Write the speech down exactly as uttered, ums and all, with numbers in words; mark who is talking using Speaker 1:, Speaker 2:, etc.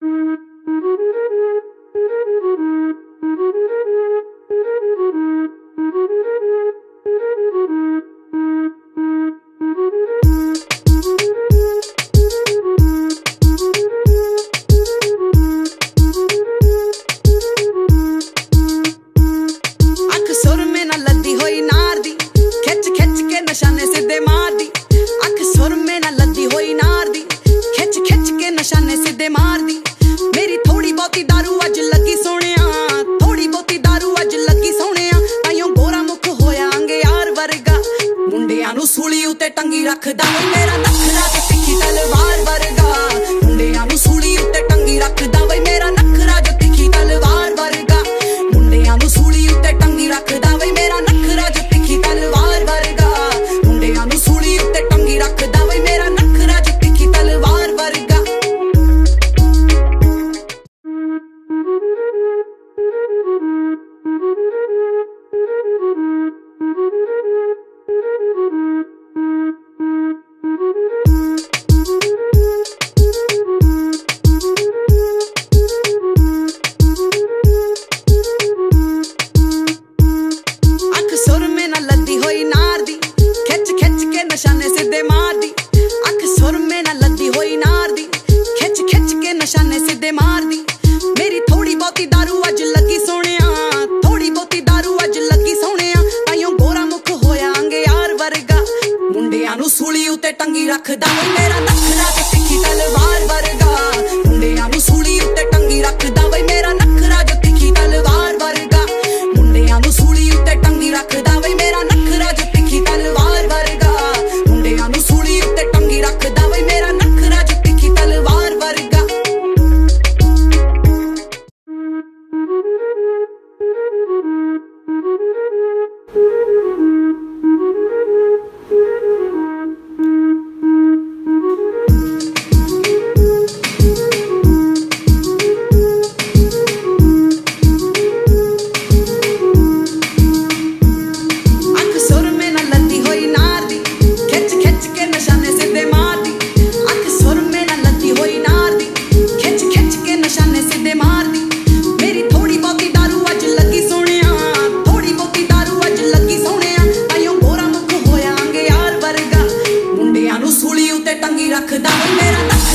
Speaker 1: निशाने सीधे मार दी, अख सुर में ना लद्दी होई नार दी, खिच खिच के निशाने सीधे मार दी। मेरी थोड़ी बहुती दारू अज लगी सोनिया, थोड़ी बहुती दारू अज लगी सोनिया, ताइयों गोरा मुख होया अंगे यार वर्गा, मुंडियां नू सूली उते टंगी रखदा मेरा नखरा ते तिखी तलवार वर्गा, मुंडियां नू सूली उते टंगी रखदा वे मेरा नखरा जो तिखी तलवार वर्गा, मुंडियां नू सूली उते टंगी रखदा वे मेरा नखरा जो तिखी तलवार वर्गा, मुंडियां नू सूली उते टंगी रखदा वे मेरा नखरा जो तिखी तलवार वर्गा। निशाने सीधे मार दी, अख सुर में ना लद्दी होई नार दी, खिच खिच के निशाने सीधे मार दी। मेरी थोड़ी बहुती दारू अज लगी सोनिया, थोड़ी बहुती दारू अज लगी सोनिया, ताइयों गोरा मुख होया अंगे यार वर्गा, मुंडियां नू सूली उते टंगी रखदा मेरा नखरा ते तिखी तलवार वर्गा, मुंडियां नू सूली उते टंगी रखदा वे मेरा नखरा जो तिखी तलवार वर्गा, मुंडियां नू सूली उते टंगी रखदा वे मेरा नखरा जो तिखी तलवार वर्गा, मुंडियां नू सूली उते टंगी रखदा वे मेरा नखरा जो तिखी तलवार वर्गा। टंगी रखदा मेरा नखरा